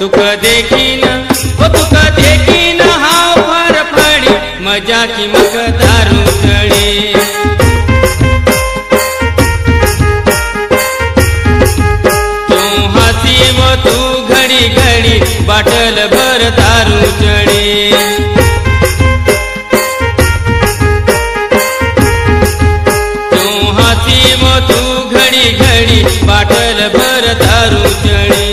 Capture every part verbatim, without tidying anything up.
तुका देखी न ओ तुका देखी न हाव फरफडी मजा की मग दारू चढ़ी। तू हसी वो तू घड़ी घड़ी बाटल भर दारू चढ़ी। तू हसी वो तू घड़ी घड़ी बाटल भर दारू चढ़ी।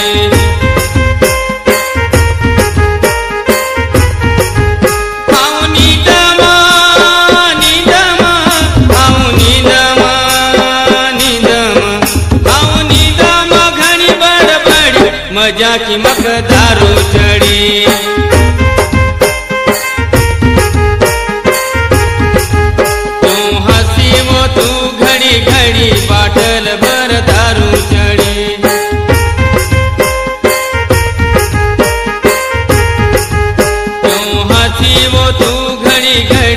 मजा की मग दारू चढ़ी। तू हसी वो तू घड़ी घड़ी बाटल भर दारू चढ़ी। तू हसी वो तू घड़ी घड़ी